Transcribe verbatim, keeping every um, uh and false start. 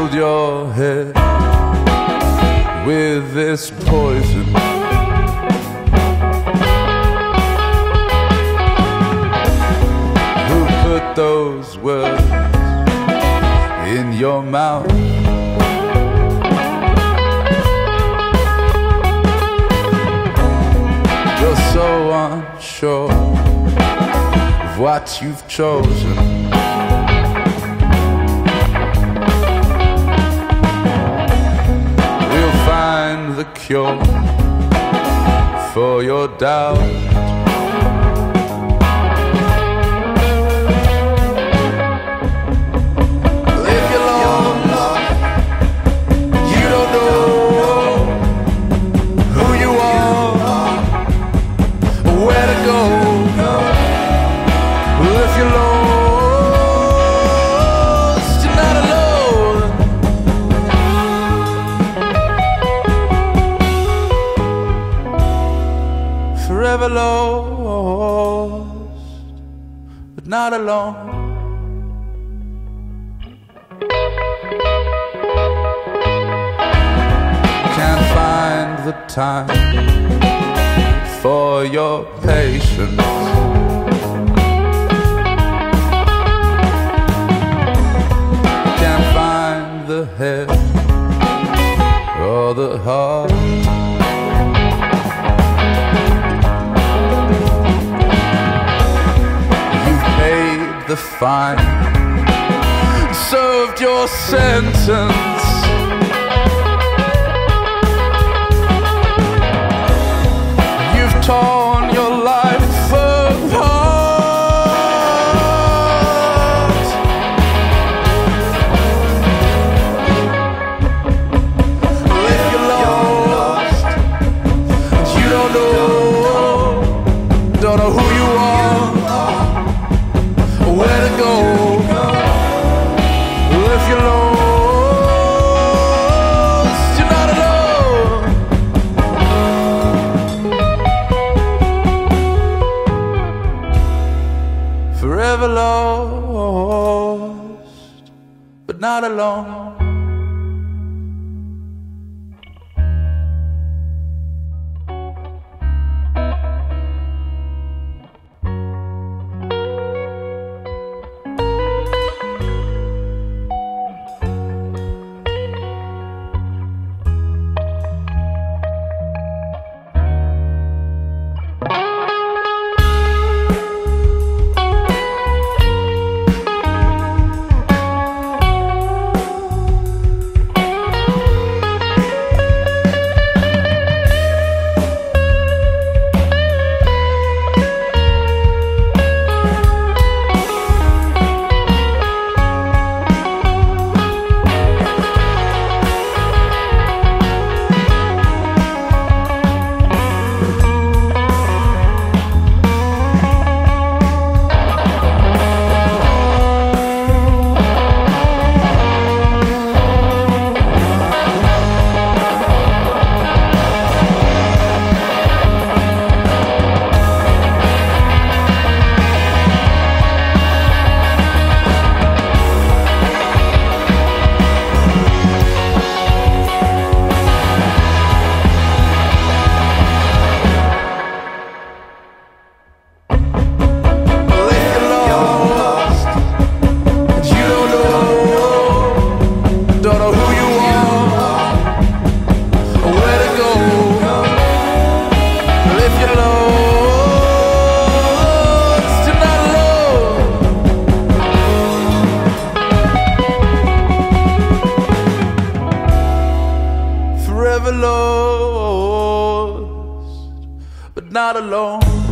filled your head with this poison. Who put those words in your mouth? You're so unsure of what you've chosen. Find the cure for your doubt. If you're lost, you don't know who you are, where to go. If you're lost, you're not alone. Forever lost, but not alone. Can't find the time for your patience. Can't find the head or the heart. The fine, served your sentence. You've torn your life apart. If you're lost, you don't know, don't know who you are, where to go. If you're lost, you're not alone. Forever lost, but not alone. Lost, but not alone.